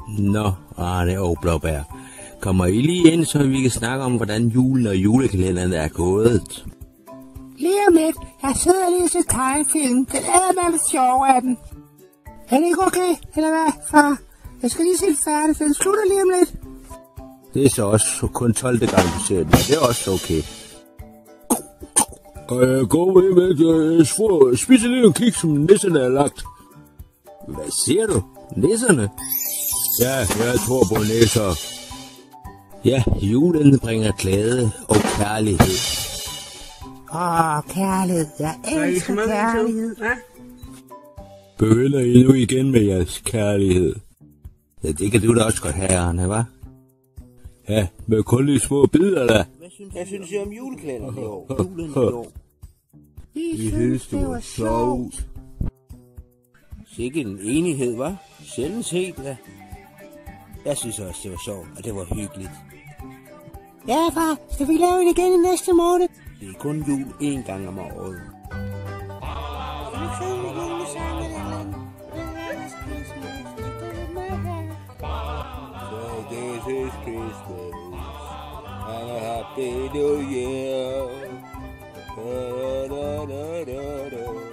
Nå, Arne og Blåbær. Kommer I lige ind, så vi kan snakke om, hvordan julen og julekalenderen er gået? Lige om lidt. Jeg sidder og læser tegnefilm. Den er lidt sjov af den. Er det ikke okay, eller hvad, far? Jeg skal lige se færdig, for den slutter lige om lidt. Det er så også kun 12. gang, du ser den. Det er også okay. Og jeg går med, at spise lidt en kiks, som nisserne er lagt. Hvad siger du? Nisserne? Ja, jeg tror på nisser. Ja, julen bringer glæde og kærlighed. Kærlighed. Jeg elsker kærlighed. Begynder I nu igen med jeres kærlighed? Ja, det kan du da også godt have, Arne, hva'? Ja, med kun lige små bidder, da. Hvad synes I om julekalenderen i år? Julen i år. Vi synes, det var sjovt. Sikke en enighed, hva'? Sjældent set, da. Jeg synes også, det var sjovt, og det var hyggeligt. Ja, far. Skal vi lave det igen i næste måned? Det er kun jul 1 gang om året. So this is Christmas, and a happy new year. Da, da, da, da, da.